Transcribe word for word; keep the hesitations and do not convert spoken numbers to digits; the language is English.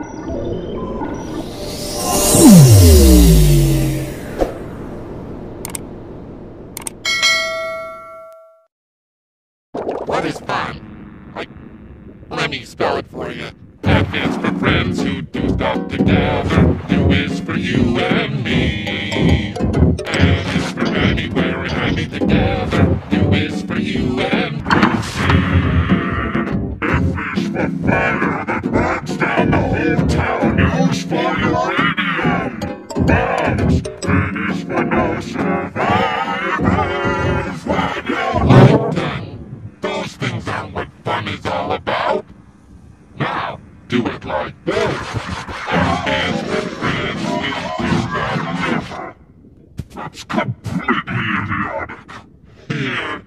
What is fun? Like, let me spell it for you. F is for friends who do stuff together. U is for you and me. N is for anywhere and handy together. U is for you and me. F is for fire that burns down the whole town. U is for uranium bombs. N is for no survivors when you're like done. Those things aren't what fun is all about. Now, do it like this. F is for friends with you and never. That's completely idiotic. Here.